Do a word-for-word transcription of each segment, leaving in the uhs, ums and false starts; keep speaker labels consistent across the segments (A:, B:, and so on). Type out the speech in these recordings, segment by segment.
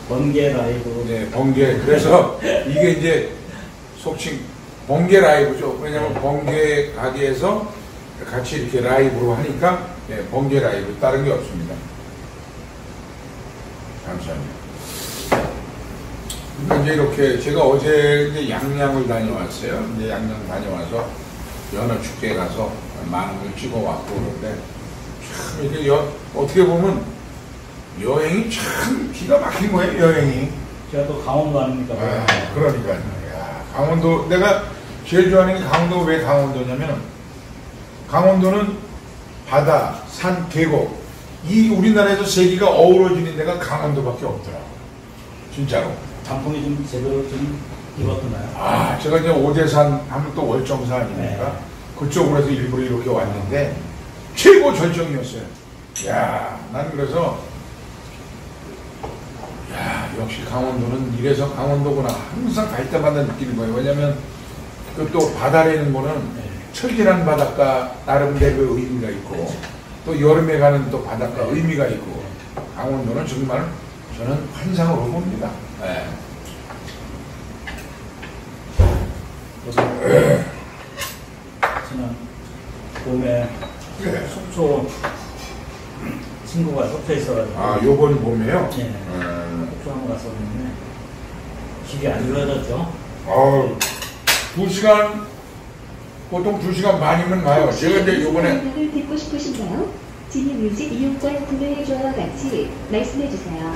A: 번개 라이브.
B: 네, 번개. 그래서 이게 이제 속칭 번개 라이브죠. 왜냐면 번개 가게에서 같이 이렇게 라이브로 하니까 네, 번개 라이브. 다른 게 없습니다. 잠시만요. 그러니까 이제 이렇게 제가 어제 이제 양양을 다녀왔어요. 이제 양양 다녀와서 연어 축제에 가서 많은 걸 찍어왔고 그런데 참 이게 여, 어떻게 보면 여행이 참 기가 막힌 거예요. 여행이.
A: 제가 또 강원도 아닙니까?
B: 아, 그러니까요. 야, 강원도 내가 제일 좋아하는 게 강원도. 왜 강원도냐면 강원도는 바다, 산, 계곡 이 우리나라에서 세 개가 어우러지는 데가 강원도밖에 없더라고. 진짜로.
A: 단풍이 좀 제대로 좀 입었나요?
B: 아, 제가 이제 오대산 하면 또 월정사 아닙니까?
A: 네.
B: 그쪽으로 해서 일부러 이렇게 왔는데 최고 절정이었어요. 야, 난 그래서 야, 역시 강원도는 이래서 강원도구나. 항상 갈 때마다 느끼는 거예요. 왜냐면 그 또 바다라는 거는
A: 네.
B: 철길한 바닷가 나름대로 의미가 있고 또 여름에 가는 또 바닷가
A: 네.
B: 의미가 있고 강원도는 정말 저는 환상으로 봅니다. 네.
A: 저는 봄에
B: 네.
A: 속초 친구가 속초에 있어가지고
B: 아, 요번 봄에요?
A: 네.
B: 음.
A: 속초 한번 갔었는데 길이 안 좋아졌죠?
B: 어, 두 시간, 보통 두 시간 반이면 가요. 제가 이제 요번에.
C: 을 듣고 싶으신가요? 진입 뮤직 이용권 구매해줘와 같이 말씀해주세요.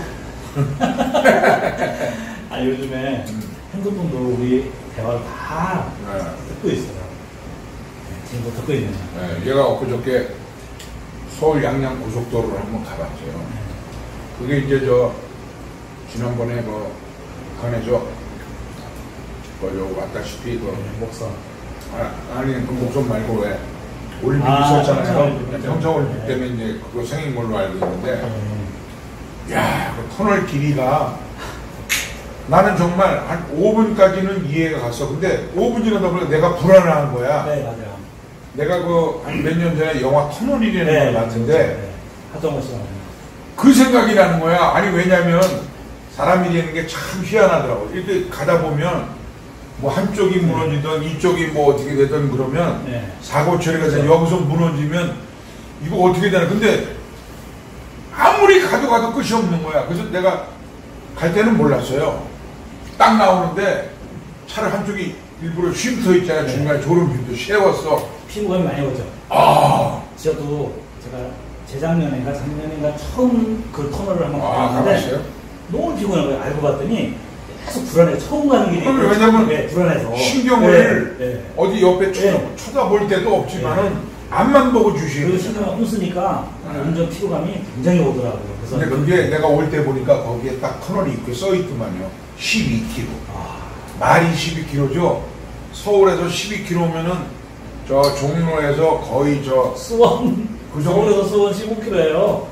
A: 아, 요즘에
B: 음.
A: 핸드폰도 우리 대화를 다
B: 네.
A: 듣고 있어요. 네, 지금도 듣고 있네요.
B: 네, 얘가 엊그저께 서울 양양 고속도로를 한번 가봤어요.
A: 네.
B: 그게 이제 저, 지난번에 그, 강해죠. 그, 왔다시피 그,
A: 목선.
B: 아, 아니, 그 목선 말고 왜, 올림픽
A: 아,
B: 있었잖아요.
A: 평창올림픽.
B: 평창올림픽
A: 네.
B: 때문에 이제 그거 생긴 걸로 알고 있는데,
A: 네.
B: 야, 그 터널 길이가 나는 정말 한 오 분까지는 이해가 갔어. 근데 오 분 지나다 보니까 내가 불안한 거야.
A: 네, 맞아요.
B: 내가 그 한 몇 년 전에 영화 터널이라는
A: 네,
B: 걸 봤는데
A: 네. 하정우 씨가.
B: 그 생각이 나는 거야. 아니 왜냐면 사람이라는 게 참 희한하더라고. 이렇게 가다 보면 뭐 한쪽이 무너지든 이쪽이 뭐 어떻게 되든 그러면
A: 네.
B: 사고 처리가 돼서 여기서 무너지면 이거 어떻게 되나. 근데 아무리 가도 가도 끝이 없는 거야. 그래서 내가 갈 때는 몰랐어요. 딱 나오는데 차를 한쪽이 일부러 쉼터 있잖아.
A: 네.
B: 중간에 졸음핀도 세웠어.
A: 피부감이 많이 오죠.
B: 아,
A: 저도 제가 재작년인가 작년인가 처음 그 터널을 한번
B: 아,
A: 가봤는데
B: 가봤어요?
A: 너무 피곤한 거예요. 알고 봤더니 계속 불안해. 처음 가는 길이
B: 그럼 왜냐면
A: 네, 불안해서
B: 신경을
A: 네, 네.
B: 어디 옆에 쳐,
A: 네.
B: 쳐다볼 때도 없지만은 앞만 보고
A: 그리고
B: 주시는
A: 신경을
B: 거잖아.
A: 웃으니까
B: 네.
A: 운전 피로감이 굉장히 오더라고요. 그래서
B: 근데 그게 내가 올 때 보니까 거기에 딱 터널이 있고 써있더만요. 십이 킬로미터.
A: 아,
B: 말이 십이 킬로미터죠. 서울에서 십이 킬로미터면은 저 종로에서 거의 저
A: 수원
B: 그 정도?
A: 서울에서 수원 십오 킬로미터예요.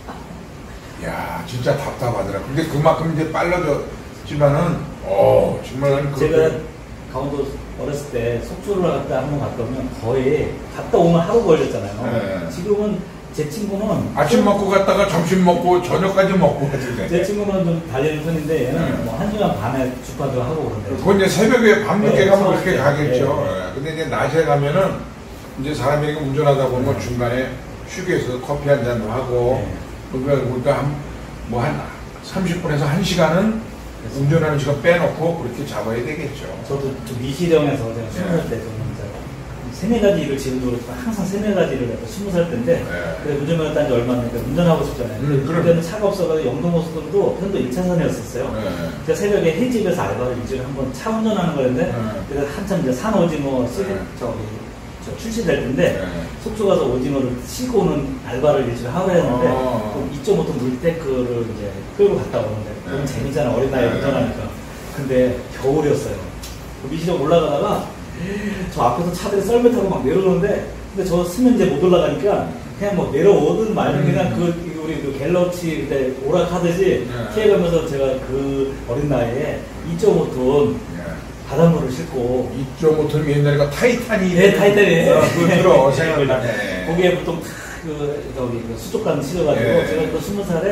B: 야, 진짜 답답하더라. 근데 그만큼 이제 빨라졌지만은, 어, 정말 나는
A: 제가
B: 그렇게.
A: 강원도 어렸을 때 속초를 갔다 한번 갔다 오면 거의 갔다 오면 하루 걸렸잖아요.
B: 네.
A: 지금은 제 친구는
B: 아침 먹고 갔다가 점심 먹고 저녁까지 먹고 가던데.
A: 제 친구는 좀 달리는 편인데 얘는
B: 네.
A: 뭐 한 시간 반에 주파도 하고 그런데
B: 그건 이제 새벽에 밤늦게
A: 네,
B: 가면
A: 서울
B: 그렇게
A: 때.
B: 가겠죠.
A: 네.
B: 예. 근데 이제 낮에 가면은 이제 사람이 이렇게 운전하다 보면 중간에 휴게소 커피 한 잔도 하고,
A: 네.
B: 그러니까 한, 뭐 한 삼십 분에서 한 시간은 운전하는 시간 빼놓고 그렇게 잡아야 되겠죠.
A: 저도 그 미시령에서 제가 스무 살 때 저는 이제 세네 가지 일을 지금도 그렇지만 항상 세네 가지 일을 했고 스무 살 때인데
B: 네.
A: 그래 운전면허 딴지 얼마 안 되니까 운전하고 싶잖아요.
B: 음, 그럼.
A: 그때는 차가 없어가지고 영동고속도로도 편도 일 차선이었었어요.
B: 네.
A: 제가 새벽에 횟집에서 알바를 일주일에 한 번 차 운전하는 거였는데
B: 네.
A: 그래서 한참 이제 산 오징어 시리,
B: 네.
A: 저기 저 출시될 텐데
B: 네.
A: 속초 가서 오징어를 싣고 오는 알바를 일주일에 하루 했는데
B: 어.
A: 이 점 오 톤 물탱크를 이제 끌고 갔다 오는데 그건
B: 네.
A: 재미잖아. 어린 나이에
B: 네.
A: 운전하니까. 근데 겨울이었어요. 그 미시령 올라가다가 저 앞에서 차들이 썰매 타고 막 내려오는데 근데 저 수면제 못 올라가니까 그냥 뭐 내려오든 말든 그냥
B: 음.
A: 그 우리 그 갤럭시 그때 오락하듯이
B: 네.
A: 피해가면서 제가 그 어린 나이에 이 점 오 톤 바닷물을 싣고
B: 이 점 오 톤이 옛날에 그 타이탄이.
A: 네, 타이탄이.
B: 어, 그거 들어. 생각나네.
A: 거기에 보통 탁 그, 저기, 그 수족관 실어가지고,
B: 네.
A: 제가 그 스무 살에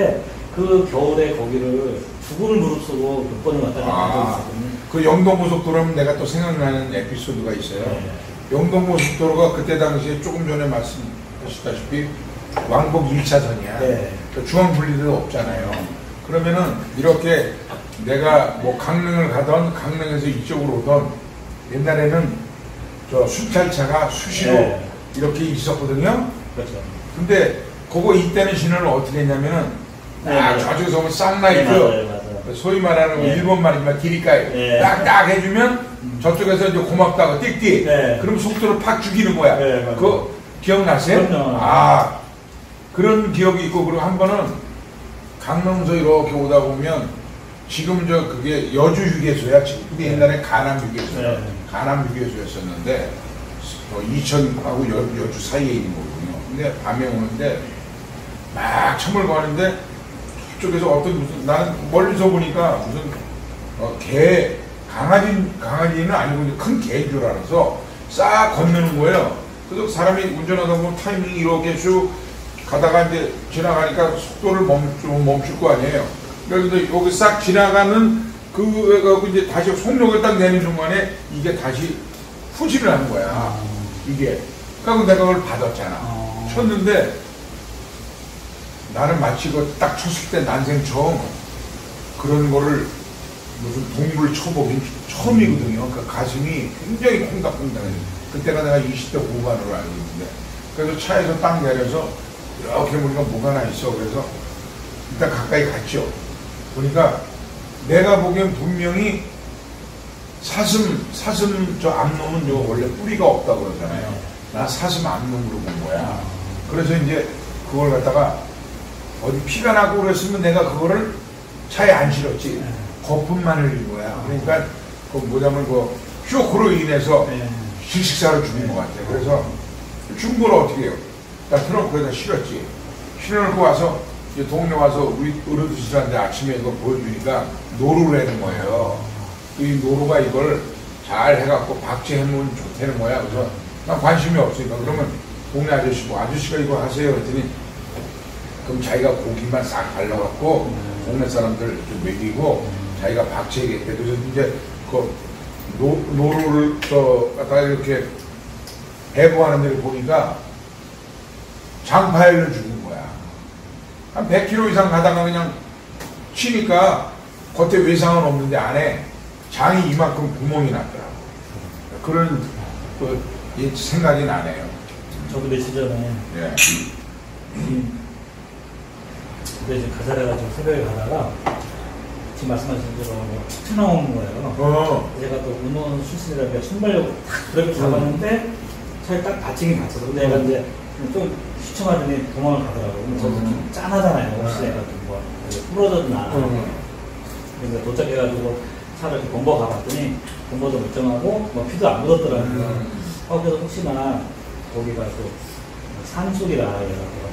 A: 그 겨울에 거기를 죽음을 무릅쓰고 몇 번을 왔다 갔다 한 적이
B: 아,
A: 있었거든요.
B: 그 영동고속도로는 내가 또 생각나는 에피소드가 있어요.
A: 네.
B: 영동고속도로가 그때 당시에 조금 전에 말씀하셨다시피 왕복 일 차선이야.
A: 네.
B: 중앙 분리대도 없잖아요. 그러면은 이렇게 내가 뭐 강릉을 가던 강릉에서 이쪽으로 오던 옛날에는 저 순찰차가 수시로
A: 네.
B: 이렇게 있었거든요.
A: 그렇죠.
B: 근데 그거 이때는 신호를 어떻게 했냐면은
A: 네,
B: 딱
A: 네.
B: 저쪽에서 오면 쌍라이트
A: 네, 맞아요, 맞아요.
B: 소위 말하는
A: 네.
B: 일본 말이지만 기리까이
A: 네.
B: 딱딱 해주면 저쪽에서 이제 고맙다고 띡띡
A: 네.
B: 그럼 속도를 팍 죽이는 거야.
A: 네, 맞아요.
B: 그거 기억나세요?
A: 그럼요.
B: 아 그런 기억이 있고 그리고 한 번은 강릉서 이렇게 오다 보면 지금 저 그게 여주 휴게소야 지금 근데
A: 네.
B: 옛날에 가남 휴게소야.
A: 네.
B: 가남 휴게소였었는데 어, 이천하고 여, 여주 사이에 있는 거거든요. 근데 밤에 오는데 막 참을 가는데 저쪽에서 어떤 무슨 나는 멀리서 보니까 무슨 어, 개 강아지 강아지는 아니고 이제 큰 개인 줄 알아서 싹 건너는 거예요. 그래서 사람이 운전하다 보면 타이밍이 이렇게 쭉 가다가 이제 지나가니까 속도를 멈추, 멈출 거 아니에요. 그래서 여기 싹 지나가는 그 갖고 이제 다시 속력을 딱 내는 순간에 이게 다시 후진을 하는 거야. 이게. 그래서 내가 그걸 받았잖아.
A: 어.
B: 쳤는데 나는 마치 그 딱 쳤을 때 난생 처음 그런 거를 무슨 동물 초보긴 처음이거든요. 그러니까 가슴이 굉장히 콩닥콩닥해. 그때가 내가 이십 대 후반으로 알고 있는데 그래서 차에서 딱 내려서 이렇게 보니까 뭐가 하나 있어. 그래서 일단 가까이 갔죠. 보니까 내가 보기엔 분명히 사슴, 사슴 저 앞놈은 요 원래 뿌리가 없다 그러잖아요. 나 사슴 앞놈으로 본 거야. 그래서 이제 그걸 갖다가 어디 피가 나고 그랬으면 내가 그거를 차에 안 실었지. 거품만 흘린 거야. 그러니까 그 뭐냐면 그 쇼크로 인해서
A: 네.
B: 질식사로 죽은 것 같아. 그래서 죽은 걸 어떻게 해요? 나 트렁크에다 실었지. 실어놓고 와서 이제 동네 와서 우리 어른들한테 아침에 이거 보여주니까 노루를 하는 거예요. 이 노루가 이걸 잘 해갖고 박제해놓으면 좋다는 거야. 그래서 난 관심이 없으니까 그러면 동네 아저씨 뭐 아저씨가 이거 하세요 그랬더니 그럼 자기가 고기만 싹 발라갖고 동네 사람들 좀 먹이고 자기가 박제하겠대. 그래서 이제 그 노, 노루를 저 갖다가 이렇게 배부하는 데를 보니까 장파열로 죽은 거야. 한 백 킬로미터 이상 가다가 그냥 치니까 겉에 외상은 없는데 안에 장이 이만큼 구멍이 났더라고. 그런 그 생각이 나네요.
A: 저도 며칠 전에
B: 예.
A: 근데 이제 가자래가지고 새벽에 가다가 지금 말씀하신 대로 뭐 튀어나온 거예요.
B: 어.
A: 제가 또 운원 출신이라니까 순발력을 탁 브레이크 잡았는데 차에 딱 받치긴 받쳐서 근데 얘가 이제 좀 휘청하더니 도망을 가더라고요. 근데 저도 좀 짠하잖아요. 혹시 내가 좀 뭐 부러졌나. 그래서 도착해가지고 차를 이렇게 범버 가봤더니 범버도 멀쩡하고 뭐 피도 안 묻었더라고요.
B: 음.
A: 어, 그래서 혹시나 거기가 또 산속이라 이래가지고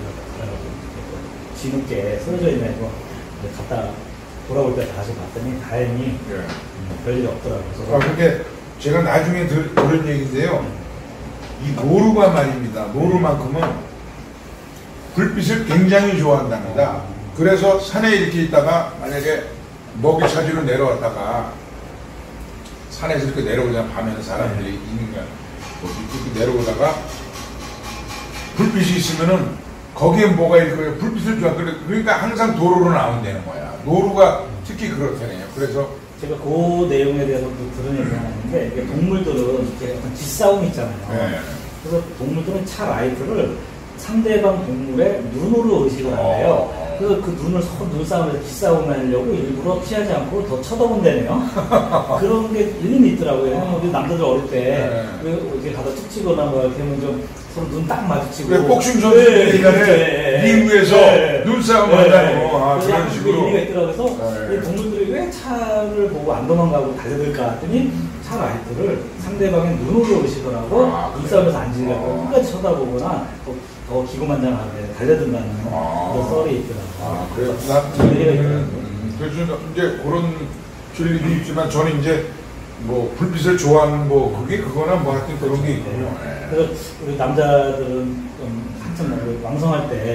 A: 뒤늦게 쓰러져 있는 거 갔다 돌아올 때 다시 봤더니 다행히
B: 예.
A: 음, 별일이 없더라고요. 그래서
B: 아, 근데 제가 나중에 들, 들은 얘기인데요. 이 노루가 말입니다. 노루만큼은 불빛을 굉장히 좋아한답니다. 그래서 산에 이렇게 있다가 만약에 먹이 찾으러 내려왔다가 산에서 이렇게 내려오잖아. 밤에는 사람들이 있는 거야. 뭐 이렇게 내려오다가 불빛이 있으면은 거기에 뭐가 있고요. 불빛을 좋아. 그러니까 항상 도로로 나온다는 거야. 노루가 특히 그렇다네요. 그래서
A: 제가 그 내용에 대해서도 들은 얘기가 하나 있는데 이게 동물들은 이렇게 어떤 기싸움이 있잖아요.
B: 네.
A: 그래서 동물들은 차 라이트를 상대방 동물의 눈으로 의식을 한대요.
B: 어.
A: 그래서 그 눈을 서로 눈싸움에서 기싸움을 하려고 일부러 피하지 않고 더 쳐다본다네요. 그런 게 일리는 있더라고요. 우리 남자들 어릴 때
B: 네.
A: 이렇게 가다 툭 치거나 뭐 이렇게 하면 좀 서로 눈 딱 마주치고.
B: 왜 복싱 선수들이 간에 리그에서 눈싸움 한다는 거. 아, 그런 식으로.
A: 의미가 있더라고요. 그래서
B: 네.
A: 이 동물들이 왜 차를 보고 안 도망가고 달려들까 했더니 차 라이트를 상대방의 눈으로 의식을 하고
B: 아,
A: 눈싸움에서 안 지려고
B: 어.
A: 끝까지 쳐다보거나 더, 더 기고만장하게 달려든다는
B: 아.
A: 그런 썰이 있더라고요.
B: 아, 그래요? 나,
A: 그런 얘기가 있더라고요.
B: 음, 그래서 이제 그런 진리도 있지만 저는 이제 뭐 불빛을 좋아하는 뭐 그게 그거나 뭐 하여튼 그런 게 있군요. 네.
A: 그래서 우리 남자들은 좀 한참 뭐 왕성할 때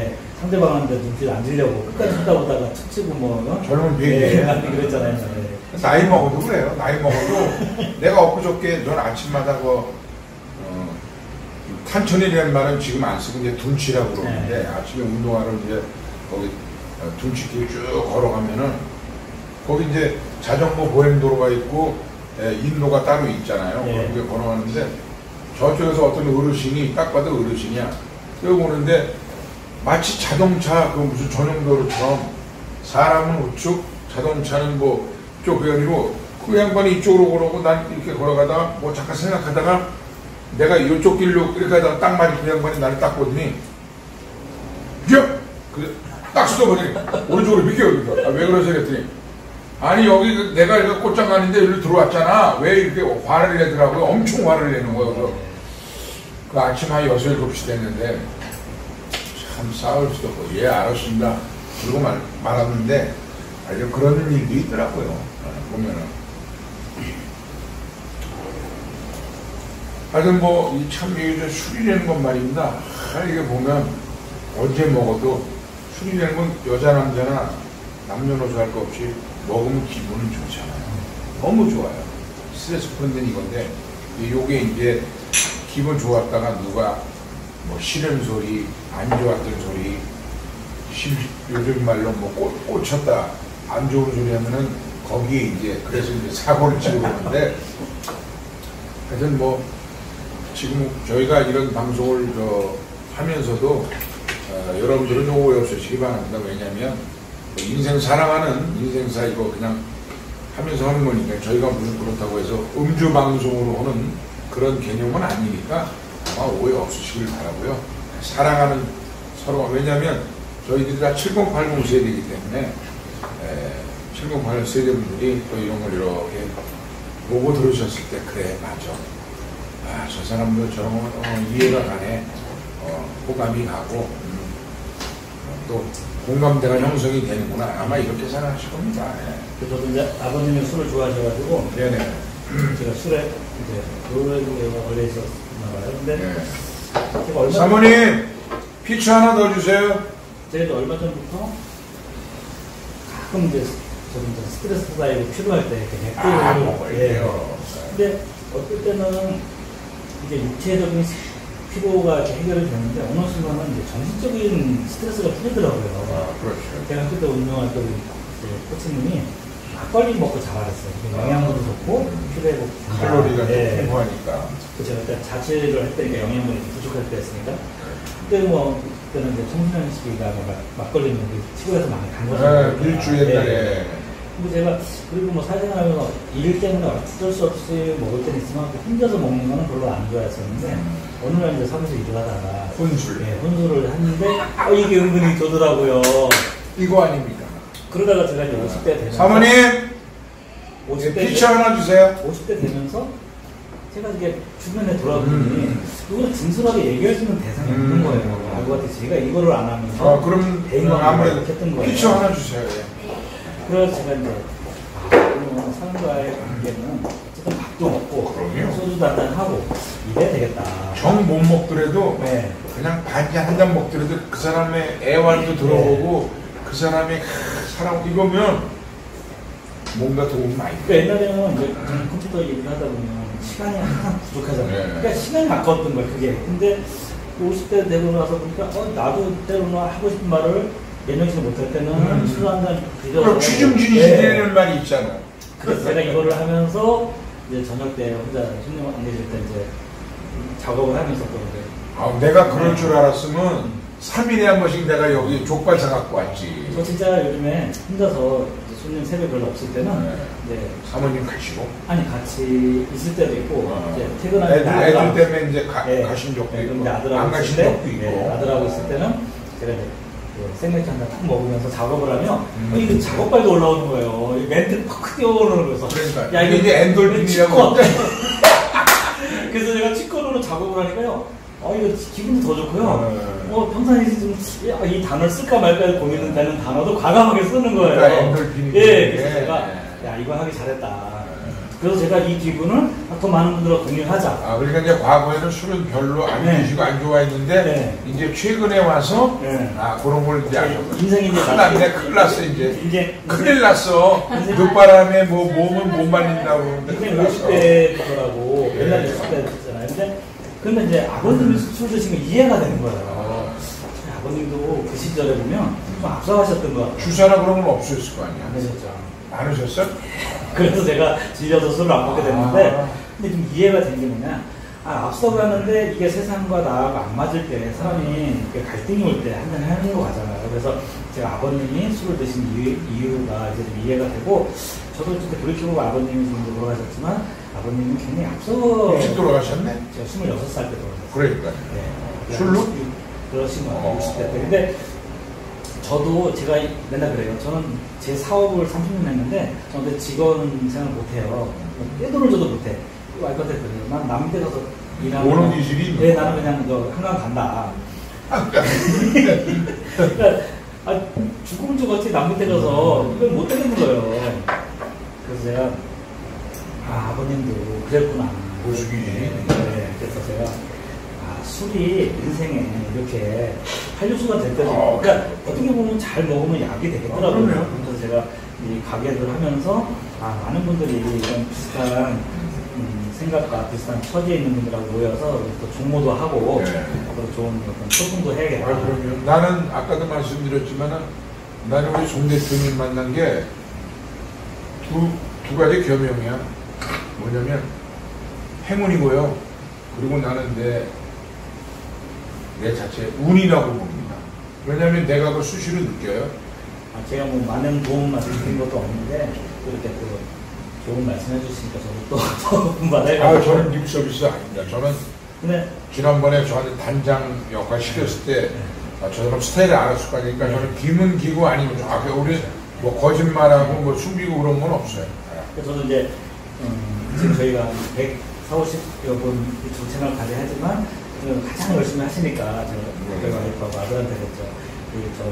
A: 상대방한테 눈빛 안 주려고 끝까지 쳐다보다가 툭 치고 뭐
B: 젊은
A: 예,
B: 비행기
A: 그랬잖아요. 네.
B: 나이 먹어도 그래요. 나이 먹어도 내가 엊그저께 전 아침마다 그 어, 탄천이라는 말은 지금 안 쓰고 이제 둔치라고 그러는데
A: 네.
B: 아침에 운동하러 이제 거기 어, 둔치길 쭉 걸어가면은 거기 이제 자전거 보행도로가 있고 예, 인도가 따로 있잖아요.
A: 네.
B: 거기에 걸어가는데 저쪽에서 어떤 어르신이 딱 봐도 어르신이야. 여기 오는데 마치 자동차 그 무슨 전용도로처럼 사람은 우측 자동차는 뭐 쪽 그게 아니고 그 양반이 이쪽으로 걸어오고 난 이렇게 걸어가다가 뭐 잠깐 생각하다가 내가 이쪽 길로 이렇게 하다가 딱 맞이 그 양반이 나를 딱 보더니 비켜! 딱 쏘버리니 오른쪽으로 비켜! 아, 왜 그러세요? 그랬더니 아니 여기 그 내가 이거 꽃장 가는데 여기로 들어왔잖아. 왜 이렇게 화를 내더라고요. 엄청 화를 내는 거예요. 그래서 그 아침 한 여섯, 일곱 시 됐는데 참 싸울 수도 없고 예 알았습니다. 그러고 말, 말았는데 아주 그런 일도 있더라고요. 보면은 하여튼 뭐참 이게 술이라는 건 말입니다. 아, 이게 보면 언제 먹어도 술이라는 건 여자 남자나 남녀노소 할 거 없이 먹으면 기분은 좋잖아요. 너무 좋아요. 스트레스 푸는 이건데 요게 이제 기분 좋았다가 누가 뭐 싫은 소리, 안 좋았던 소리, 심, 요즘 말로 뭐 꽂, 꽂혔다, 안 좋은 소리 하면은 거기에 이제 그래서 이제 사고를 치고 그러는데 하여튼 뭐 지금 저희가 이런 방송을 저 하면서도 어, 여러분들은 오해 없으시기 바랍니다. 왜냐면 인생 사랑하는 인생사 이거 그냥 하면서 하는 거니까 저희가 무슨 그렇다고 해서 음주 방송으로 하는 그런 개념은 아니니까 아마 오해 없으시길 바라고요. 사랑하는 서로 왜냐하면 저희들이 다 칠십, 팔십 세대이기 때문에 에, 칠십, 팔십 세대분들이 또 이런 걸 이렇게 보고 들으셨을 때 그래 맞아. 아, 저 사람도 저런 거 어, 이해가 가네. 어, 호감이 가고 음, 어, 또 공감대가 형성이 되는구나. 아마 이렇게 생각하실 겁니다. 예.
A: 그래서 이제 아버님이 술을 좋아하셔가지고
B: 네네.
A: 제가 술에 이제 노래가 원래 있었나 봐요. 근데
B: 네.
A: 제가 얼마
B: 사모님 피치 하나 더 주세요.
A: 제가 얼마 전부터 가끔 이제 저는 이제 스트레스 쌓이고 필요할 때 이렇게 맥주를
B: 아, 먹어야
A: 예.
B: 돼요.
A: 근데 어떨 때는 이제 육체적인 피로가 이렇게 해결이 되는데 어느 순간은 이제 정신적인 스트레스가 풀리더라고요.
B: 아, 그렇죠.
A: 제가 그때 운동할 때 우리 코치님이 막걸리 먹고 자발했어요. 영양분도 좋고 피로 회복
B: 칼로리가
A: 네.
B: 좀 풍부하니까.
A: 제가 그때 자취를 할 때니까 영양분이 부족할 때였으니까 그때 뭐 그때는 이제 청소년 시기가 막, 막걸리는 시골에서 많이 간 거잖아요.
B: 네, 일주 옛날에.
A: 네. 근데 제가 그리고 뭐 사회생활하면서 일 때문에 어쩔 수 없이 먹을 때는 있지만 혼자서 먹는 거는 별로 안 좋아했었는데 음. 어느 날 이제 사무실 일을 하다가
B: 혼술.
A: 네, 혼술을 했는데 어, 이게 은근히 좋더라고요.
B: 이거 아닙니까?
A: 그러다가 제가 이제 오십 대 되면서
B: 사모님
A: 오십 대
B: 네, 피치 하나 주세요.
A: 오십 대 되면서 제가 이게 주변에 돌아보니
B: 음.
A: 이거는 진솔하게 얘기할 수 있는 대상이
B: 음.
A: 없는 거예요. 알고 봤더니 제가 이거를 안 하면서
B: 아, 그럼
A: 대인관계를
B: 아무래도
A: 했던 거예요.
B: 피치 하나 주세요. 예.
A: 그래서 제가 이제 아, 그러면 사람과의 관계는 어쨌든 밥도 먹고
B: 그럼요.
A: 소주도 한잔 하고 이래야 되겠다.
B: 정 못 먹더라도
A: 네.
B: 그냥 반잔 한 잔 먹더라도 그 사람의 애환도 들어보고 그 사람의 사랑 이거면 뭔가 도움이 많이
A: 그러니까 옛날에는 이제 저는 컴퓨터 얘기를 하다 보면 시간이 항상 부족하잖아요.
B: 네.
A: 그러니까 시간이 아까웠던 거예요, 그게. 근데 오십 대 되고 나서 보니까 어, 나도 때로는 하고 싶은 말을 예명치 못할 때는
B: 음.
A: 술 한잔
B: 그럼 취중진이 되는 말이 있잖아요.
A: 그래서 제가 이거를 하면서 이제 저녁 때 혼자 손님 안 계실 때 이제 작업을 하면서 또 이제
B: 아, 내가 그럴 줄 알았으면 삼 일에 한 번씩 내가 여기 족발 사갖고 왔지.
A: 저 진짜 요즘에 혼자서 이제 손님 세배 별로 없을 때는
B: 네.
A: 이제
B: 사모님 가시고
A: 아니 같이 있을 때도 있고
B: 어.
A: 이제 퇴근할 때
B: 애들, 애들 때문에 이제 가,
A: 네.
B: 가신 적도
A: 네,
B: 있고
A: 근데 아들하고
B: 안
A: 있을
B: 가신
A: 때,
B: 적도 있고
A: 네, 아들하고 있을 때는 제가 이제 그 생맥주 한잔 딱 먹으면서 작업을 하면
B: 음.
A: 어, 이거 작업발도 올라오는 거예요. 이 멘트를 팍 크게 오르는 거여서
B: 그러니까
A: 야
B: 이게 이제 엔돌핀이라고
A: 그래서 제가 치권으로 작업을 하니까요. 어 이거 기분도 더 좋고요.
B: 어.
A: 어 평상시에 좀 이 단어를 쓸까 말까 고민은 되는 단어도 과감하게 쓰는 거예요.
B: 그러니까 엔돌핀이
A: 예, 그래서
B: 예.
A: 제가 야 이거 하기 잘했다. 그래서 제가 이 기분을 더 많은 분들과 공유하자.
B: 아, 그러니까 이제 과거에는 술은 별로 안
A: 네.
B: 드시고 안 좋아했는데,
A: 네.
B: 이제 최근에 와서,
A: 네.
B: 아, 그런 걸 이제 아셨거든요.
A: 인생이 이제
B: 큰일 났네, 큰일 났어, 이제.
A: 이제
B: 큰일 났어. 늦바람에 뭐 몸은 못 말린다고 그러는데
A: 이제
B: 큰일
A: 오십
B: 났어.
A: 대더라고.
B: 네.
A: 옛날에 오십 대 됐잖아요. 근데, 근데 이제 아버님이 술 드시면 이해가 되는 거예요.
B: 어,
A: 아버님도 그 시절에 보면 좀 앞서가셨던 것 같아요.
B: 주사나 그런 건 없었을 거
A: 안
B: 아니야.
A: 되셨죠.
B: 안 하셨어?
A: 그래서 제가 질려서 술을 안 먹게 됐는데,
B: 아.
A: 근데 좀 이해가 된 게 뭐냐. 아, 앞서가는데 이게 세상과 나하고 안 맞을 때 사람이 이렇게 갈등이 올 때 한잔 하는 거 같잖아요. 그래서 제가 아버님이 술을 드신 이유, 이유가 이제 좀 이해가 되고, 저도 이렇게 돌이켜보고 아버님이 지금 돌아가셨지만, 아버님은 굉장히 앞서.
B: 일찍 돌아가셨네?
A: 제가 스물여섯 살 때 돌아가셨어요.
B: 그러니까.
A: 네.
B: 술로?
A: 그러신 것 같아요.
B: 어.
A: 육십 대 때. 근데 저도 제가 맨날 그래요. 저는 제 사업을 삼십 년 했는데, 저한테 직원 생활 못해요. 떼돈을 줘도 못해. 와이프한테 그래요. 난 남 밑에 가서 일하는.
B: 오는 기질이
A: 네, 나는 그냥 저 한강 간다. 그러니까, 아, 죽으면 죽었지. 남 밑에 가서 이걸 못 되겠는 거예요. 그래서 제가, 아, 아버님도 그랬구나.
B: 보수기.
A: 네, 그래서 제가, 아, 술이 인생에 이렇게 한류수가 될 때도,
B: 어,
A: 그러니까 어떻게 보면 잘 먹으면 약이 되겠더라고요.
B: 아, 그럼요.
A: 그래서 제가 이 가게를 하면서, 아, 많은 분들이 이런 비슷한 음, 생각과 비슷한 처지에 있는 분들하고 모여서 또 종모도 하고,
B: 네.
A: 앞으로 좋은 어떤 소통도 해야겠다.
B: 아, 그럼요. 나는 아까도 말씀드렸지만은 나는 우리 송 대표님 만난 게 두, 두 가지 겸용이야. 뭐냐면 행운이고요. 그리고 나는 내, 내 자체 운이라고 봅니다. 왜냐면 내가 그걸 수시로 느껴요.
A: 아, 제가 뭐 많은 도움 말씀드린 것도 없는데, 이렇게 또 좋은 말씀 해주시니까 저도 또 받아요.
B: 아, 저는 립 서비스 아닙니다. 저는
A: 근데,
B: 지난번에 저한테 단장 역할 시켰을 때 아, 저처럼 스타일을 알았을 거 아니니까 저는 김은 기고 아니면 정확히 우리 뭐 거짓말하고 뭐 숨기고 그런 건 없어요.
A: 그래서 저는 이제, 음, 지금 저희가 백사십 여 분 유튜브 채널 가게 하지만, 그 가장 열심히 하시니까, 제가 저희 와이프하고 아들한테 그랬죠. 우리 저,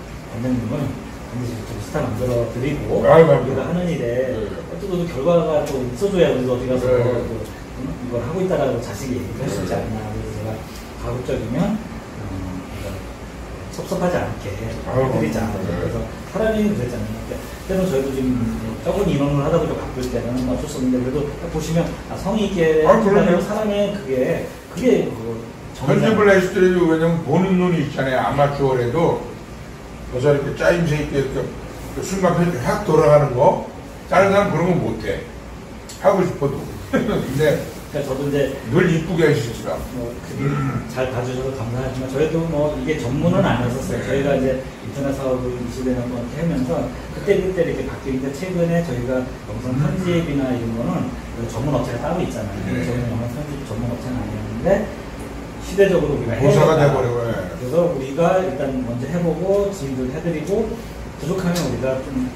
A: 원장님은 반드시 유튜브 스타 만들어 드리고,
B: 아유, 아유.
A: 우리가 하는 일에,
B: 네.
A: 어쨌든 결과가 또 있어줘야 우리도 어디 가서
B: 네.
A: 또, 음, 이걸 하고 있다라고 자식이 얘기할 수 있지
B: 네.
A: 않나. 그래서 제가 가급적이면, 음, 이런 섭섭하지 않게
B: 아유,
A: 해드리자.
B: 네.
A: 그래서 사람이 그랬잖아요. 때로 저희도 지금 적은 인원을 하다 보니까 바쁠 때는 어쩔 수 없는데, 그래도 딱 보시면 아, 성의 있게
B: 아, 그럼요.
A: 사람의 그게 그게 그
B: 편집을 해주더라도 왜냐면 보는 눈이 있잖아요. 아마추어라도 그래서 이렇게 짜임새 있게 이렇게 순간 편집 확 돌아가는 거 다른 사람 그런 거 못해. 하고 싶어도. 근데
A: 그러니까 저도 이제
B: 늘 이쁘게 하시더라.
A: 뭐잘 봐주셔서 감사하지만 저희도 뭐 이게 전문은 아니었었어요.
B: 네.
A: 저희가 이제 인터넷 사업을 이십 년 넘게 이렇게 하면서 그때 그때 이렇게 바뀌는데, 최근에 저희가 영상 편집이나 이런 거는 전문 업체가 따로 있잖아요.
B: 네.
A: 저희는 영상 편집 전문 업체는 아니었는데 시대적으로 우리가
B: 고사가
A: 해야겠다.
B: 돼버려요.
A: 그래서 우리가 일단 먼저 해보고 지인들 해드리고 부족하면 우리가 좀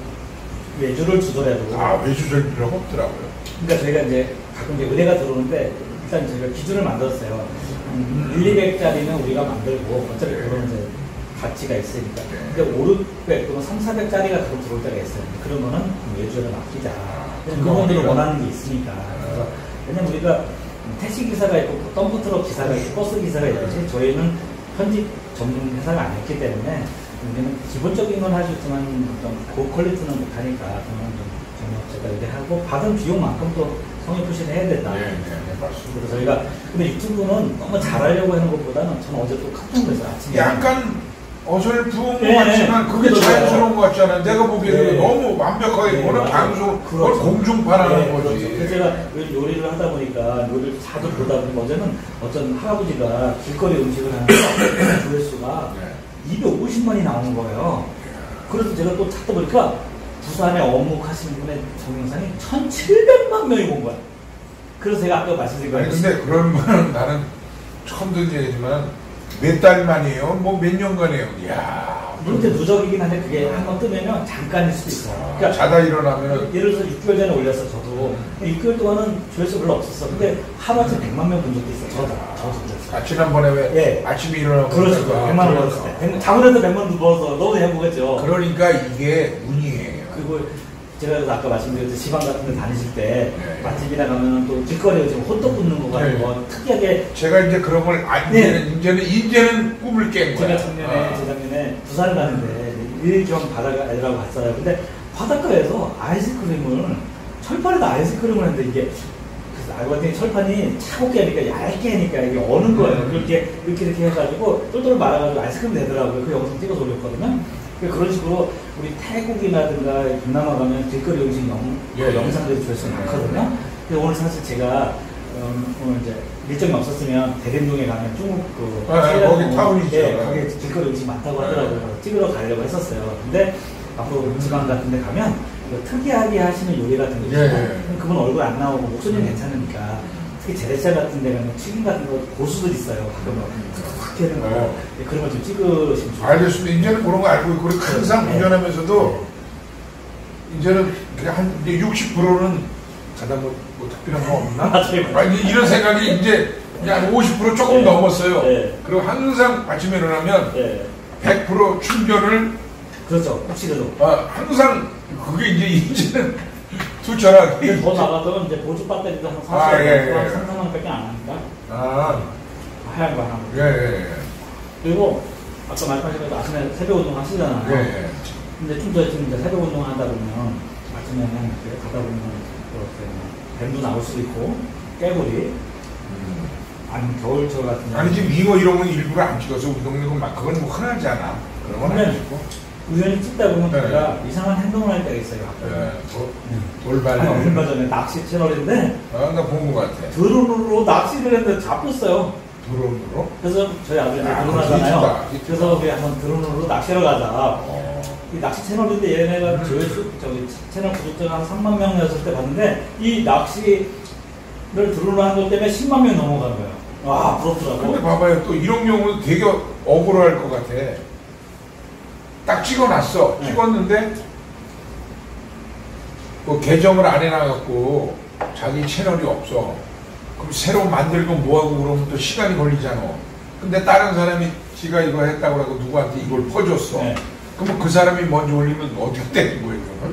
A: 외주를 주더라도,
B: 아, 외주 줄 필요가 없더라고요.
A: 그러니까 저희가 이제 가끔 이제 의뢰가 들어오는데 일단 저희가 기준을 만들었어요. 한 일, 이백짜리는 우리가 만들고 어차피 그런 이제 가치가 있으니까. 근데 오백 또는 삼, 사백짜리가 가끔 들어올 때가 있어요. 그런 거는 외주를 맡기자. 그분들은 원하는 게 있으니까. 그래서 왜냐면 우리가 택시 기사가 있고 덤프트럭 기사가 있고 버스 기사가 있듯이 저희는 편집 전문 회사가 아니었기 때문에 우리는 기본적인 건 할 수 있지만 어떤 고퀄리티는 못하니까 그런 좀 전문업체가 의뢰하고 받은 비용만큼 또 성의 표시를 해야 된다.
B: 네, 네, 네, 맞습니다.
A: 그래서 저희가 근데 유튜브는 너무 잘하려고 하는 것보다는 저는 어제 또 깜짝 놀랐어요. 아침에
B: 약간 어설픈 것
A: 네,
B: 같지만
A: 네.
B: 그게
A: 그게
B: 자연스러운 것 같잖아요. 내가 보기에는
A: 네.
B: 너무 완벽하게
A: 네,
B: 그거는
A: 맞아요.
B: 방송, 그걸
A: 그렇죠.
B: 공중파라는
A: 네,
B: 거지.
A: 그렇죠. 그래서 제가 요리- 요리를 하다 보니까 요리를 자주 보다 보니까 어제는 어떤 할아버지가 길거리 음식을 하는데 조회수가
B: 네.
A: 이백오십만이 나오는 거예요. 그래서 제가 또 찾다 보니까 부산에 어묵 하시는 분의 동영상이 천칠백만 명이 본 거야. 그래서 제가 아까 말씀드린
B: 아니
A: 거예요.
B: 근데 그런 거는 나는 처음 듣는 얘기지만 몇 달 만이에요? 뭐 몇 년간이에요? 이야.
A: 물론 이제 누적이긴 한데 그게 한번 뜨면은 잠깐일 수도 있어요. 그러니까
B: 자다 일어나면은
A: 예를 들어서 육 개월 전에 올렸어, 저도. 육 개월 동안은 조회수 별로 없었어. 근데 하루아침에 백만 명 본 적도 있어, 저도. 저도 그랬어요.
B: 아, 지난번에 왜
A: 예.
B: 아침에 일어나고
A: 그렇죠.
B: 그러니까
A: 백만 원 벌었을 때. 잠을 해도 백만 원 벌어서 너무 행복했죠.
B: 그러니까 이게 운이에요.
A: 그리고 제가 그래서 아까 말씀드렸듯이 지방 같은 데 다니실 때
B: 네.
A: 맛집이나 가면은 또 길거리에 지금 호떡 굽는 거 같은
B: 네.
A: 거 특이하게
B: 제가 이제 그런 걸, 아,
A: 네.
B: 이제는, 이제는, 이제는 꿈을 깬 거야.
A: 제가 작년에,
B: 어.
A: 재작년에 부산을 가는데 일경 바닷가라고 갔어요. 근데 바닷가에서 아이스크림을, 철판에다 아이스크림을 했는데 이게, 그래서 알고 봤더니 철판이 차갑게 하니까 얇게 하니까 이게 어는 거예요. 이렇게, 이렇게 이렇게 해가지고 똘똘 말아가지고 아이스크림 되더라고요. 그 영상 찍어서 올렸거든요. 그런 식으로 우리 태국이라든가 동남아 가면 길거리 음식 영,
B: 예,
A: 영상들이 조회수가 많거든요. 근데 오늘 사실 제가 음, 오늘 이제 일정이 없었으면 대림동에 가면 중국 그
B: 아, 아, 거기 타운이죠.
A: 예, 거기 길거리 음식 많다고 하더라고요.
B: 네.
A: 찍으러 가려고 했었어요. 근데 앞으로 지방 같은 데 가면 그 특이하게 하시는 요리 같은 거 있어요.
B: 예.
A: 그분 얼굴 안 나오고 목소리는 괜찮으니까 특히 재래시장 같은 데 가면 튀김 같은 거 고수들 있어요. 가끔 탁탁 하는 거.
B: 네.
A: 예, 그런 거 좀 찍으시면 좋아요.
B: 알겠습니다. 이제는 그런 거 알고 있고, 그리고 항상
A: 네.
B: 운전하면서도 이제는 그냥 한 이제 육십 퍼센트는 가다 뭐, 뭐 특별한 거 없나?
A: 맞아요.
B: 아니, 이런 생각이 이제 그냥 한 오십 퍼센트 조금
A: 네.
B: 넘었어요.
A: 네.
B: 그리고 항상 아침에 일어나면
A: 예.
B: 백 퍼센트 충전을
A: 그렇죠. 혹시라도.
B: 어, 항상 그게 이제 이제는 투철하게.
A: 근데 더 나가서는 이제 보조 배터리도 한
B: 아,
A: 사실
B: 예, 예.
A: 한 삼, 사만 원밖에 안 하니까.
B: 아,
A: 하얀 거 하나.
B: 예, 예,
A: 그리고 아까 말씀하신 대로 아침에 새벽 운동 하시잖아요.
B: 예. 예.
A: 근데 좀 더 지금 이제 새벽 운동 하다 보면 아침에 이렇게 가다 보면 그렇게 뱀도 나올 수도 있고 깨구리
B: 음.
A: 아니면 겨울철 같은
B: 아니, 지금 잉어 이런 건 일부러 안 찍어서 운동이고 막 그건 뭐 흔하지 않아. 그런 건
A: 네.
B: 안 찍고.
A: 우연히 찍다 보면
B: 네.
A: 제가 이상한 행동을 할 때가 있어요.
B: 예. 도-
A: 한
B: 돌발.
A: 얼마 전에 낚시 채널인데
B: 아, 나 본 것 같아.
A: 드론으로 낚시를 했는데 잡혔어요.
B: 드론으로?
A: 그래서 저희 아들이
B: 아,
A: 드론
B: 그거
A: 하잖아요.
B: 이쁘다.
A: 그래서 우리 한번 드론으로 낚시를 가자.
B: 어.
A: 이 낚시 채널인데 얘네가
B: 음.
A: 조회수 저기 채널 구독자가 한 삼만 명이었을 때 봤는데 이 낚시를 드론으로 한 것 때문에 십만 명이 넘어간 거예요. 와 부럽더라고.
B: 근데 봐봐요. 또 이런 경우는 되게 억울할 것 같아. 딱 찍어놨어.
A: 네.
B: 찍었는데 그 계정을 안 해놔갖고 자기 채널이 없어. 그럼 새로 만들고 뭐하고 그러면 또 시간이 걸리잖아. 근데 다른 사람이 지가 이거 했다고 하고 누구한테 이걸 퍼줬어.
A: 네.
B: 그럼 그 사람이 먼저 올리면 어떻게 되는 거예요? 그러면?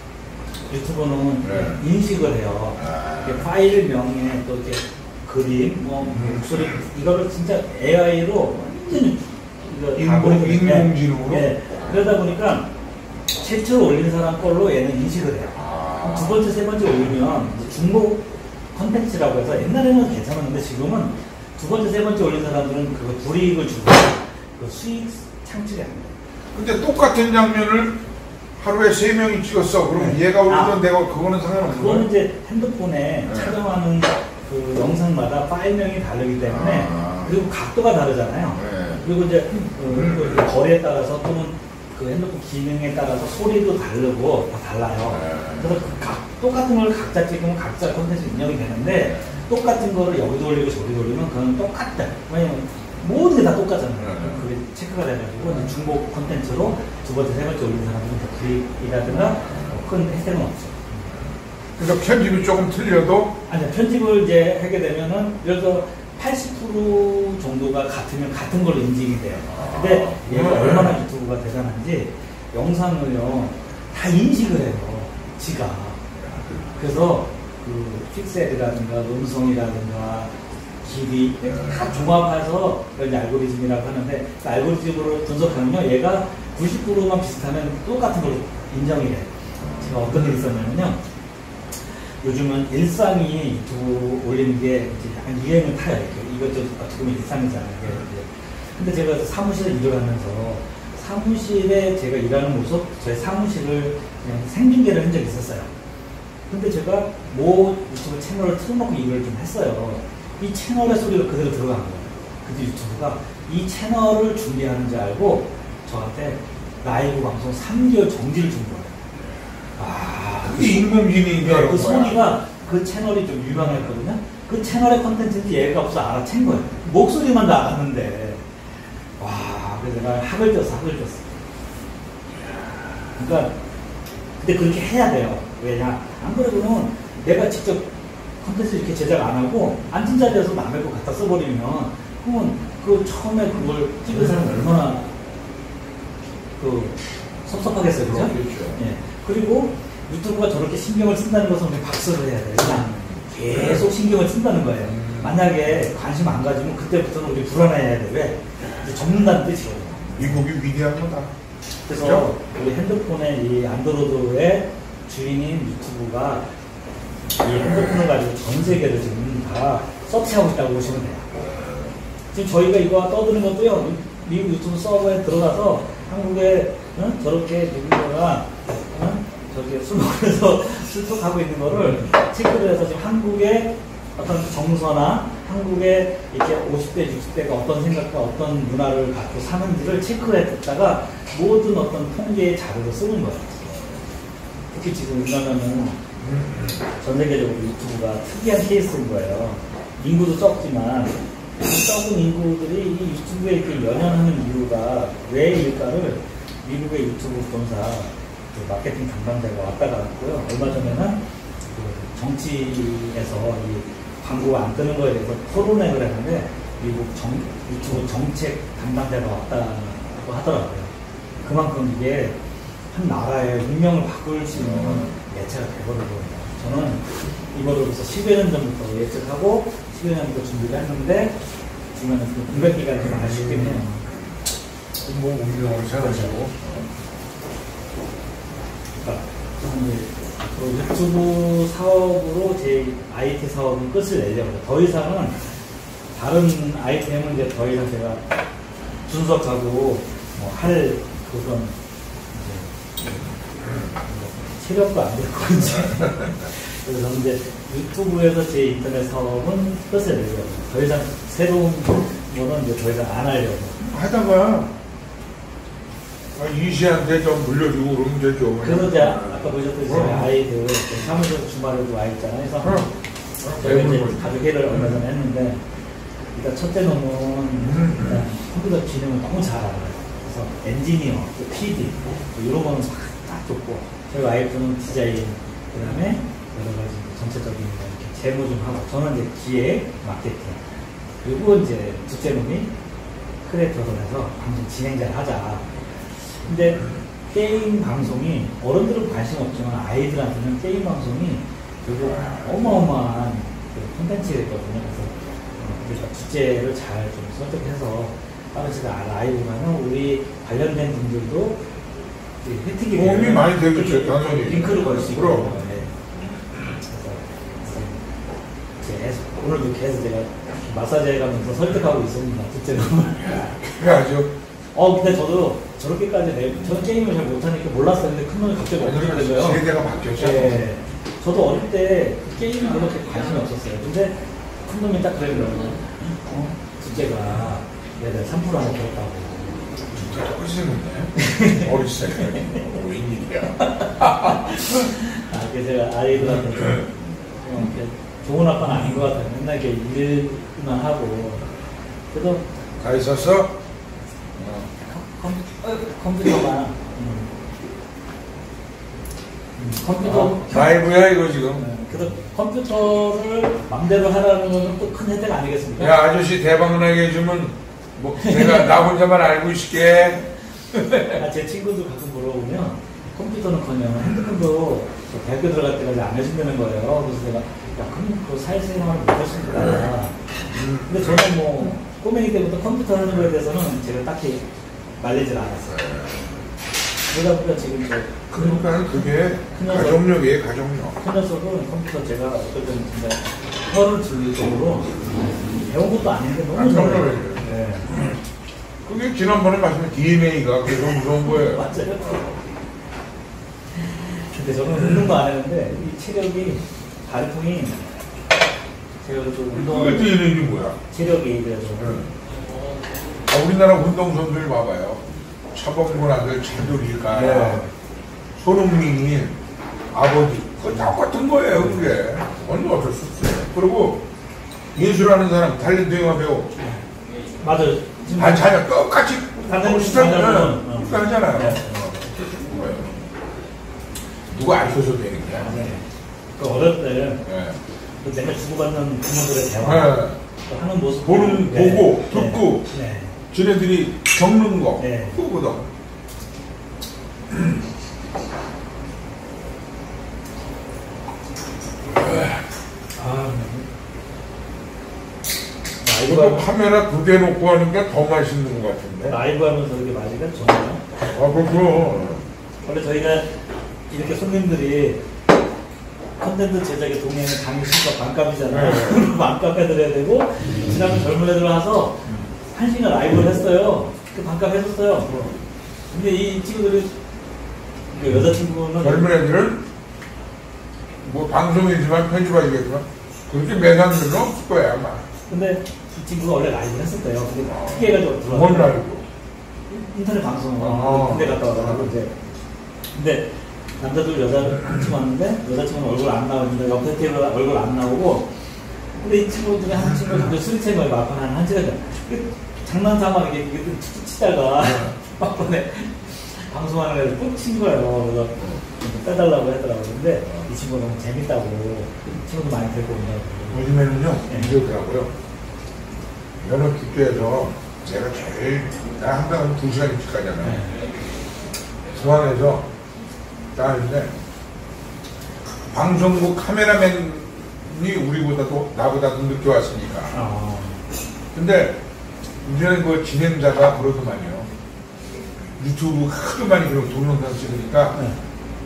A: 유튜버는
B: 네.
A: 인식을 해요.
B: 아.
A: 이렇게 파일명에 또 이렇게 그림, 뭐
B: 음.
A: 목소리 이거를 진짜 에이아이로 완전히 이거 다
B: 인공,
A: 보내거든요.
B: 인공지능으로?
A: 네. 그러다 보니까 최초로 올린 사람 걸로 얘는 인식을 해요.
B: 아.
A: 두 번째, 세 번째 올리면 이제 중복 컨텐츠라고 해서 옛날에는 괜찮았는데 지금은 두 번째, 세 번째 올린 사람들은 그거 불이익을 주고 그 수익 창출이 안 돼요.
B: 근데 똑같은 장면을 하루에 세 명이 찍었어. 그럼
A: 네.
B: 얘가 올리던
A: 아.
B: 내가 그거는 상관없는
A: 그거는
B: 거야?
A: 이제 핸드폰에
B: 네.
A: 촬영하는 그 영상마다 파일명이 다르기 때문에
B: 아.
A: 그리고 각도가 다르잖아요.
B: 네.
A: 그리고 이제 그,
B: 음.
A: 그 거리에 따라서 또는 그 핸드폰 기능에 따라서 소리도 다르고 다 달라요.
B: 네.
A: 그래서 그 각, 똑같은 걸 각자 찍으면 각자 콘텐츠 인정이 되는데 똑같은 거를 여기도 올리고 저기도 올리면 그건 똑같다. 왜냐면 모든 게 다 똑같잖아요.
B: 네.
A: 그게 체크가 돼가지고 이제 중복 콘텐츠로 두 번째, 세 번째 올리는 사람들은 더 불이익이라든가 뭐큰 혜택은 없죠.
B: 그러니까 편집이 조금 틀려도
A: 아니 편집을 이제 하게 되면은 예를 들어 팔십 퍼센트 정도가 같으면 같은 걸로 인식이 돼요. 근데 얘가
B: 음.
A: 얼마나 유튜브가 대단한지 영상을요 다 인식을 해요. 지가. 그래서 그 픽셀이라든가 음성이라든가 길이 다 종합해서 그걸 이제 알고리즘이라고 하는데 그 알고리즘으로 분석하면요 얘가 구십 퍼센트만 비슷하면 똑같은 걸로 인정이 돼요. 제가 어떤 일이 있었냐면요. 요즘은 일상이 유튜브 올리는 게 이제 약간 유행을 타요. 이렇게. 이것도 어떻게 보면 일상이잖아요. 이게 이제. 근데 제가 사무실에 일을 하면서 사무실에 제가 일하는 모습, 저희 사무실을 그냥 생중계를 한 적이 있었어요. 근데 제가 모 유튜브 채널을 틀어놓고 일을 좀 했어요. 이 채널의 소리가 그대로 들어간 거예요. 근데 유튜브가 이 채널을 준비하는 줄 알고 저한테 라이브 방송 삼 개월 정지를 준 거예요. 아,
B: 그게 인공지능인 줄
A: 네,
B: 알고
A: 그 소리가 그 채널이 좀 유명했거든요. 그 채널의 컨텐츠인지 얘가 없어 알아챈 거예요. 목소리만 다 알았는데. 와, 그래서 내가 학을 줬어, 학을 줬어. 그러니까, 근데 그렇게 해야 돼요. 왜냐? 안 그래도는 내가 직접 컨텐츠 이렇게 제작 안 하고 앉은 자리에서 남의 거 갖다 써버리면 그러면 그 처음에 그걸 찍은 사람이 얼마나 그 섭섭하겠어요, 그죠?
B: 그렇죠.
A: 예. 그리고 유튜브가 저렇게 신경을 쓴다는 것은 우리 박수를 해야 돼요. 그냥 계속 신경을 쓴다는 거예요.
B: 음.
A: 만약에 관심 안 가지면 그때부터는 우리 불안해야 돼. 왜? 이제 접는다는 뜻이거든요.
B: 미국이 위대한 거다.
A: 그래서
B: 그렇죠?
A: 우리 핸드폰의 이 안드로이드의 주인인 유튜브가 이 핸드폰을 가지고 전 세계를 지금 다 서치하고 있다고 보시면 돼요. 지금 저희가 이거 떠드는 것도요, 미국 유튜브 서버에 들어가서 한국에 응? 저렇게 누군가가 응? 저렇게 술 먹으면서 술톡하고 있는 거를 체크를 해서 지금 한국의 어떤 정서나 한국의 이렇게 오십 대, 육십 대가 어떤 생각과 어떤 문화를 갖고 사는지를 체크를 했다가 모든 어떤 통계의 자료를 쓰는 거예요. 특히 지금 우리나라는 전 세계적으로 유튜브가 특이한 케이스인 거예요. 인구도 적지만 적은 인구들이 이 유튜브에 이렇게 연연하는 이유가 왜일까를 미국의 유튜브 본사 그 마케팅 담당자가 왔다 갔고요. 얼마 전에는 그 정치에서 이 광고가 안 뜨는 거에 대해서 토론회를 했는데 미국 정, 유튜브 정책 담당자가 왔다고 하더라고요. 그만큼 이게 한 나라의 운명을 바꿀 수 있는 매체가 되버리거든요. 저는 이거를 그래서 십여 년 전부터 예측하고 십여 년부터 준비를 했는데 중간에 그 공백 기간이 좀 아쉽긴 해요.
B: 뭐 운명을 생각하고.
A: 그러니까 앞으로 유튜브 사업으로 제 아이티 사업은 끝을 내려고요. 더 이상은 다른 아이템은 이제 더 이상 제가 분석하고 뭐 할 그건 이제 뭐 체력도 안 되고 이제 그래서 이제 유튜브에서 제 인터넷 사업은 끝을 내려고 더 이상 새로운 거는 이제 더 이상 안 하려고
B: 하다가 아, 이시한테 좀 물려주고 그러면 되죠.
A: 그래서 제가 아까 보셨듯이 저희
B: 어.
A: 아이들 사무실 주말에도 와 있잖아요. 그래서
B: 어.
A: 저희가 이제 가족회를 얼마 전에 했는데 일단 첫째 놈은 일단 컴퓨터 기능을 너무 잘 알아요. 그래서 엔지니어, 또 피디 뭐 이런 거는 딱 좋고 저희 와이프는 디자인 그 다음에 여러 가지 전체적인 이렇게 재무 좀 하고 저는 이제 기획, 마케팅 그리고 이제 둘째 놈이 크리에이터를 해서 방송 진행자를 하자. 근데 게임 방송이 어른들은 관심 없지만 아이들한테는 게임 방송이 결국 어마어마한 그 콘텐츠가 있거든요. 그래서 우리가 주제를 잘 좀 선택해서 빠르지가 않아 아이들과는 우리 관련된 분들도 혜택이
B: 도움이 많이 되겠죠, 당연히.
A: 링크를 걸 수 있고.
B: 그럼.
A: 네. 그래서 계속 오늘도 계속 제가 마사지 해가면서 설득하고 있습니다. 둘째 놈을.
B: 그래야죠.
A: 어 근데 저도 저렇게까지 내 저는 게임을 잘 못하니까 몰랐어요. 근데 큰 놈이 갑자기 어떻게 된 거예요?
B: 세대가 바뀌었죠.
A: 네. 저도 어릴 때 그 게임에 그렇게 관심이 없었어요. 근데 큰 놈이 딱 그러더라고요. 어? 둘째가 내가 삼 퍼센트 하나 들었다고.
B: 진짜 똑같이 생겼네. 어리지 뭐 웬일이야.
A: 아, 그래서 제가 아이들한테 좀, 좀 이렇게 좋은 아빠는 아닌 것 같아요. 맨날 이렇게 일만 하고. 그래도
B: 가 있었어?
A: 컴, 어, 컴퓨터가 음. 음, 컴퓨터
B: 아, 라이브야 이거 지금.
A: 네, 그래서 컴퓨터를 맘대로 하라는 건 또 큰 혜택 아니겠습니까?
B: 야 아저씨 대박 나게 해주면 뭐 내가 나 혼자만 알고 있을게.
A: 아, 제 친구들 가끔 물어보면 컴퓨터는커녕 핸드폰도 대학교 들어갈 때까지 안 해준다는 거예요. 그래서 내가 야 그럼 그 사회생활을 못 하십니다. 근데 저는 뭐 꼬맹이 때부터 컴퓨터 하는 거에 대해서는 제가 딱히 말리질 않았어요. 그러다 보니까 지금 저
B: 그러니까 그게
A: 큰 녀석.
B: 가족력이에요, 가족력.
A: 큰 녀석은 컴퓨터 제가 어떨 때는 진짜 혀를 들릴 정도로 배운 것도 아닌데 너무
B: 깜짝
A: 잘해요.
B: 놀랐어요.
A: 네.
B: 그게 지난번에 말씀드린 디엔에이가 그게 너무 무서운 거예요.
A: 맞아요. 근데 저는 운동도 안 했는데 이 체력이 발통이 제가 또
B: 그게
A: 운동을
B: 디엔에이이 뭐야?
A: 체력이 그래서
B: 네. 아, 우리나라 운동선수들 봐봐요. 차범근 아들 차돌이가
A: 네.
B: 손흥민이 아버지 그거 똑같은 거예요 그게. 완전 어쩔 수 없어요. 그리고 예술하는 사람 탤런트 영화 배우
A: 맞아요. 지금
B: 아 자녀 똑같이
A: 단장님,
B: 시스템을
A: 단장님은, 어.
B: 그렇게 하잖아요.
A: 네.
B: 뭐예요? 누가 알려줘도 되는 거야.
A: 네. 그 어릴 때
B: 네.
A: 그 맨날 주고받는 부모들의 대화
B: 네.
A: 그 하는 모습
B: 보는,
A: 네.
B: 보고,
A: 네.
B: 듣고.
A: 네.
B: 쟤네들이 겪는 거
A: 네.
B: 그거거든.
A: 아, 라이브
B: 이거
A: 하면,
B: 카메라 두 대 놓고 하니까 더 맛있는 것 같은데.
A: 라이브 하면서 이렇게 마시면 좋아요.
B: 아, 그렇죠.
A: 원래 저희가 이렇게 손님들이 컨텐츠 제작에 동행하는 강의실과 반값이잖아요.
B: 네.
A: 그럼 반값 해드려야 되고, 지난번 젊은 애들 와서 한 시간 라이브를 했어요. 그 반값 해줬어요. 근데 이 친구들이, 그 여자친구는.
B: 젊은 애들은 뭐 방송이지만 편집하시겠지만 그렇게 매상들은 없을 거야 아마.
A: 근데 이 친구가 원래 라이브를 했었대요. 근데 크게 해가지고 들어왔어요.
B: 뭔 라이브?
A: 인터넷 방송을
B: 아.
A: 군대 갔다 와가지고 이제. 근데 남자들 여자 친구 왔는데 여자친구는 얼굴 안 나오는데 옆에 테이블 얼굴 안 나오고, 근데 이 친구 중에 한 친구가 술이 채인 거예요. 막판에 한 시간 장난삼아 이게 이게 툭툭 치다가 막판에 방송하는 애를 ปุ๊ 친 거예요. 그래서 빼달라고 하더라고요. 근데 이 친구가 너무 재밌다고, 이 친구도 많이 데리고 온다고.
B: 요즘에는요
A: 네.
B: 이러더라고요. 연어 축제에서 제가 제일 나 항상 두 시간 일찍 가잖아요.
A: 네.
B: 수원에서 따는데 방송국 카메라맨이 우리보다도 나보다도 늦게 왔으니까.
A: 아,
B: 근데 이제는 그 진행자가 그러더만요. 유튜브 하도 많이 그런 동영상 찍으니까
A: 네.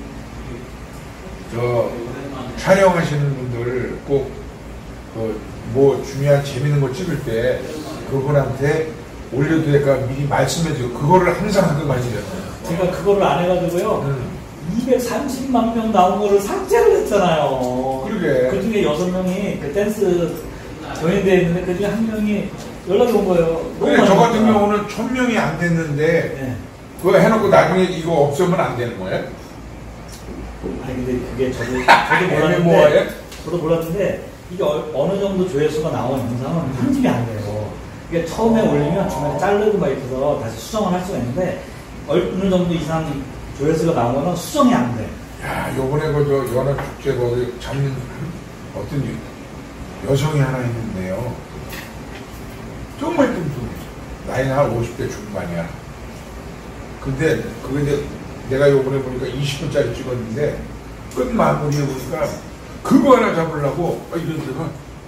B: 저 촬영하시는 분들 꼭 그 뭐 중요한 재밌는 거 찍을 때 그분한테 올려도 될까 미리 말씀해주고 그거를 항상 하더만요.
A: 제가 그거를 안 해가지고요.
B: 음.
A: 이백삼십만 명 나온 거를 삭제를 했잖아요.
B: 그러게.
A: 그 중에 여섯 명이 그 댄스 조인되어 있는데 그 중에 한 명이 연락이 온 거예요. 너무
B: 그래, 저
A: 많으니까.
B: 같은 경우는 천 명이 안 됐는데
A: 네.
B: 그거 해놓고 나중에 이거 없으면 안 되는 거예요?
A: 아니 근데 그게 저도 저도 몰랐는데
B: 애매모호해?
A: 저도 몰랐는데 이게 어, 어느 정도 조회수가 나온 영상은 편집이 안 돼요. 이게 처음에 올리면 중간에 자르고 막 이렇게서 다시 수정을 할 수가 있는데 어느 정도 이상 조회수가 나오면 수정이 안 돼.
B: 야, 요번에 그저 연어 축제 거기 잡는 어떤 여성이 하나 있는데요. 정말 뚱뚱해. 나이는 한 오십 대 중반이야. 근데 그게 이제 내가 요번에 보니까 이십 분짜리 찍었는데 끝 마무리에 보니까 그거 하나 잡으려고 아, 이런 데가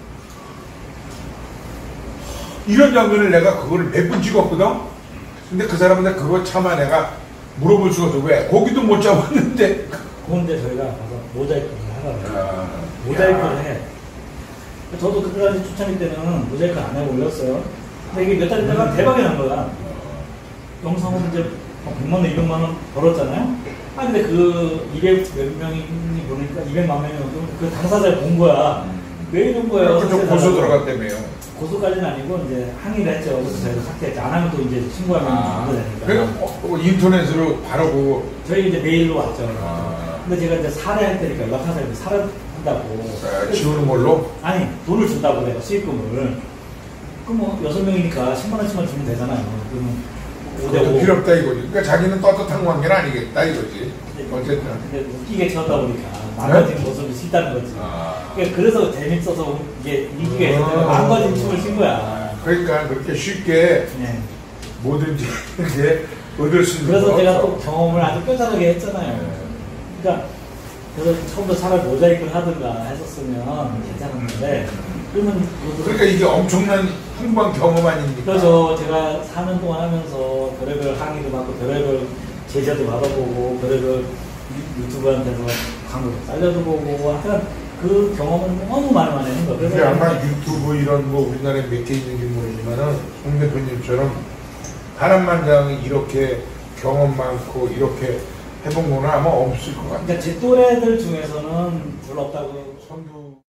B: 이런 장면을 내가 그거를 몇 분 찍었거든? 근데 그 사람한테 그거 차마 내가 물어볼 수가 없어. 왜? 거기도 못 잡았는데.
A: 그런데 저희가 가서 모자이크를 하라고.
B: 야,
A: 모자이크를 해. 저도 그때까지 초창기 때는 모자이크 안 하고 올렸어요. 근데 이게 몇 달 있다가 대박이 난 거야. 영상은 이제 백만 원, 이백만 원 벌었잖아요. 아, 근데 그 이백 몇 명이 보니까 이백만 명이 넘고 그 당사자를 본 거야. 왜 이런 거예요?
B: 그쪽 고소 들어갔다며요.
A: 고소까지는 아니고 이제 항의를 했죠. 그래서 저희가 삭제했죠. 안 하면 또 이제 신고하면
B: 아,
A: 안 되니까.
B: 그러니까 어, 어, 인터넷으로 바로 그
A: 저희 이제 메일로 왔죠.
B: 아.
A: 근데 제가 이제 살해할 테니까 연락하세요. 살해한다고.
B: 아, 지우는 걸로.
A: 아니, 돈을 준다고 내가 수익금을. 그럼 뭐 여섯 명이니까 십만 원씩만 주면 되잖아요. 그러면
B: 그것도 필요 없다 이거지. 그러니까 자기는 떳떳한 관계는 아니겠다 이거지. 어쨌든.
A: 근데 웃기게 채웠다 보니까 망가진 모습이 싫다는 거지.
B: 아.
A: 그러니까 그래서 재밌어서 이게 인기가 있었는데
B: 아.
A: 망가진 춤을 춘 거야.
B: 그러니까 그렇게 쉽게
A: 네.
B: 뭐든지 이제 얻을 수 있는
A: 그래서
B: 거
A: 제가
B: 없어.
A: 또 경험을 아주 뼈저하게 했잖아요.
B: 네.
A: 그러니까 그래서 처음부터 차라리 모자이크를 하든가 했었으면 괜찮았는데 그러면 그것도
B: 그러니까 이게 엄청난 풍부한 경험 아닙니까?
A: 그래서 제가 사 년 동안 하면서 별의별 항의도 받고 별의별 제재도 받아보고 별의별 유- 유튜브한테서 광고도 잘려도 보고 하여튼 그 경험은 너무 많이 많이 한 거예요.
B: 근데 아마 유튜브 이런 뭐 우리나라에 몇 개 있는지 모르지만은 송 대표님처럼 파란만장이 이렇게 경험 많고 이렇게 해본 거는 아마 없을 것 같아요.
A: 그러니까 제 또래들 중에서는 별로 없다고.
B: 선두